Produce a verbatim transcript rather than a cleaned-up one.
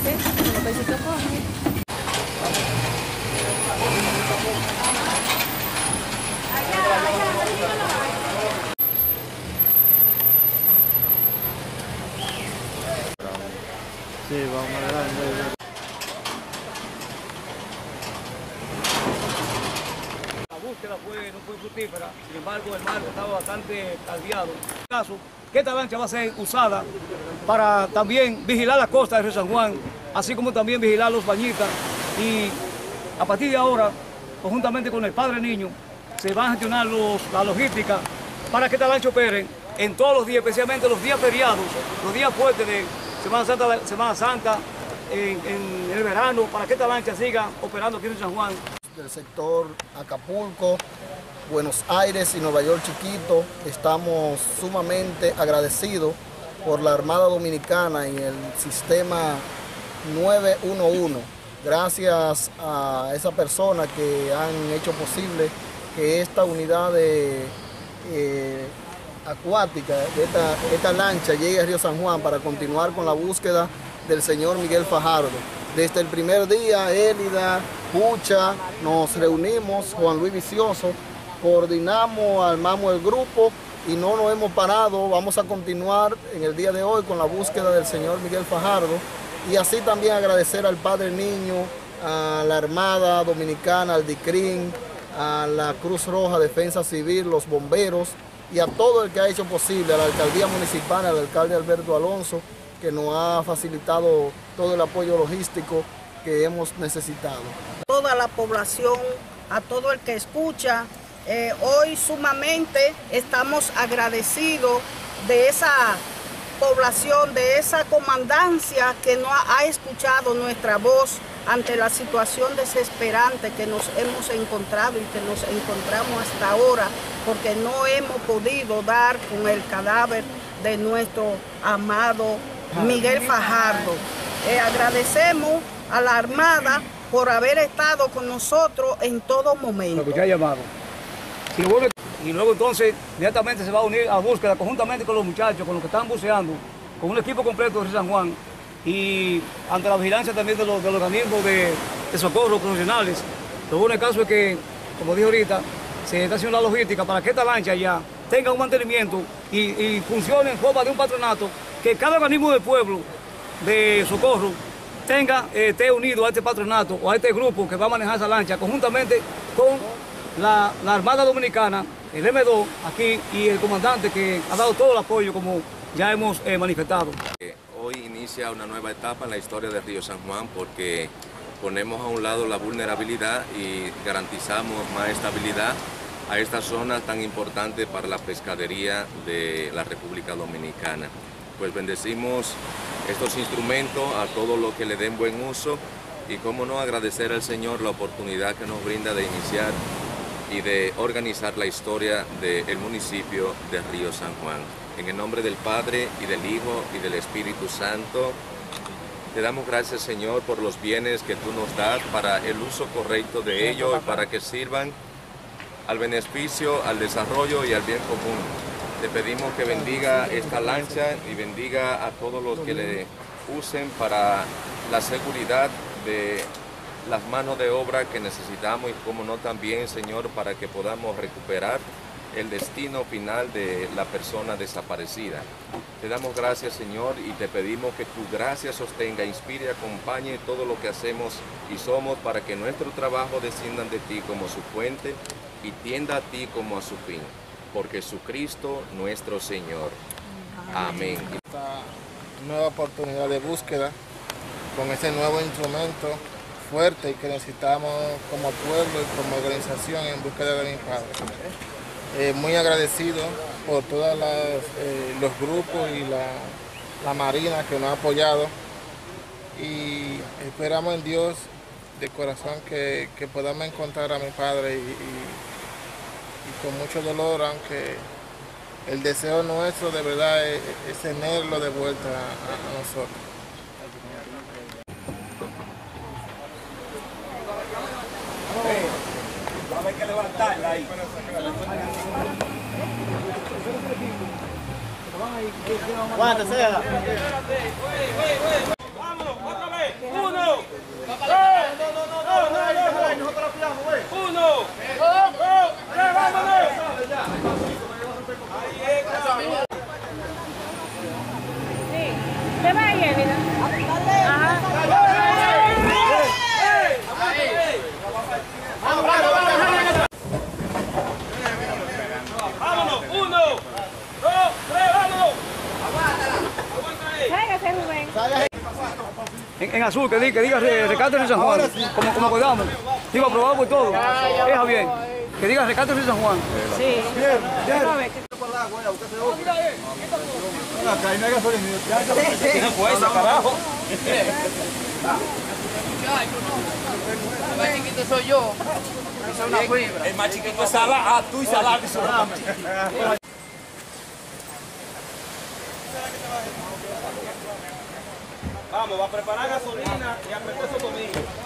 ¿Qué? ¿Los pesitos cogen? Sí, vamos a ver. La búsqueda fue, no fue fructífera, sin embargo el mar estaba bastante caldeado. En este caso, que esta lancha va a ser usada para también vigilar la costa de Río San Juan, así como también vigilar los bañistas, y a partir de ahora, conjuntamente con el Padre Niño, se va a gestionar los, la logística para que esta lancha opere en todos los días, especialmente los días feriados, los días fuertes de Semana Santa, Semana Santa en, en el verano, para que esta lancha siga operando aquí en San Juan. Del sector Acapulco, Buenos Aires y Nueva York chiquito, estamos sumamente agradecidos por la Armada Dominicana y el sistema nueve uno uno. Gracias a esa persona que han hecho posible que esta unidad de, eh, acuática, esta, esta lancha llegue a Río San Juan para continuar con la búsqueda del señor Miguel Fajardo. Desde el primer día, Élida, Pucha, nos reunimos, Juan Luis Vicioso, coordinamos, armamos el grupo y no nos hemos parado. Vamos a continuar en el día de hoy con la búsqueda del señor Miguel Fajardo y así también agradecer al Padre Niño, a la Armada Dominicana, al DICRIN, a la Cruz Roja, Defensa Civil, los bomberos y a todo el que ha hecho posible, a la Alcaldía Municipal, al alcalde Alberto Alonso, que nos ha facilitado todo el apoyo logístico que hemos necesitado. Toda la población, a todo el que escucha, eh, hoy sumamente estamos agradecidos de esa población, de esa comandancia que no ha, ha escuchado nuestra voz ante la situación desesperante que nos hemos encontrado y que nos encontramos hasta ahora, porque no hemos podido dar con el cadáver de nuestro amado Miguel Fajardo. Eh, agradecemos a la Armada por haber estado con nosotros en todo momento. Lo que ha llamado. Y luego, y luego entonces inmediatamente se va a unir a la búsqueda conjuntamente con los muchachos, con los que están buceando, con un equipo completo de San Juan y ante la vigilancia también de los, de los organismos de, de socorro profesionales. Lo bueno el caso es que, como dije ahorita, se está haciendo la logística para que esta lancha ya tenga un mantenimiento y, y funcione en forma de un patronato, que cada organismo del pueblo de socorro tenga, eh, esté unido a este patronato o a este grupo que va a manejar esa lancha conjuntamente con la, la Armada Dominicana, el M dos aquí y el comandante que ha dado todo el apoyo como ya hemos eh, manifestado. Hoy inicia una nueva etapa en la historia de Río San Juan porque ponemos a un lado la vulnerabilidad y garantizamos más estabilidad a esta zona tan importante para la pescadería de la República Dominicana. Pues bendecimos estos instrumentos a todos los que le den buen uso y cómo no agradecer al Señor la oportunidad que nos brinda de iniciar y de organizar la historia del municipio de Río San Juan. En el nombre del Padre y del Hijo y del Espíritu Santo, te damos gracias, Señor, por los bienes que tú nos das para el uso correcto de ellos y para que sirvan al beneficio, al desarrollo y al bien común. Te pedimos que bendiga esta lancha y bendiga a todos los que le usen para la seguridad de las manos de obra que necesitamos y como no también, Señor, para que podamos recuperar el destino final de la persona desaparecida. Te damos gracias, Señor, y te pedimos que tu gracia sostenga, inspire y acompañe todo lo que hacemos y somos para que nuestro trabajo desciendan de ti como su fuente y tienda a ti como a su fin. Por Jesucristo nuestro Señor. Amén. Esta nueva oportunidad de búsqueda con este nuevo instrumento fuerte y que necesitamos como pueblo y como organización en búsqueda de mi padre. Eh, muy agradecido por todos eh, los grupos y la, la Marina que nos ha apoyado y esperamos en Dios de corazón que, que podamos encontrar a mi padre y, y y con mucho dolor, aunque el deseo nuestro de verdad es, es tenerlo de vuelta a, a nosotros. Hay que levantarla ahí. Aguanta, sea. Vámonos, otra vez. Kevin. Ajá. ¡Vámonos! ¡Uno! ¡Dos! ¡Tres! ¡Vámonos! Cállate, Rubén. En, en azul, que diga, que diga Rescate de San Juan, como, como quedamos. Digo, aprobado por todo. Es bien. Que diga Rescate de San Juan. Sí. Bien, bien. ¿Quién fue esa, carajo? El más chiquito soy yo. Soy una fibra. El más chiquito es Salah. Ah, tú y Salah que son. Vamos, va a preparar gasolina y a meter esos domingos.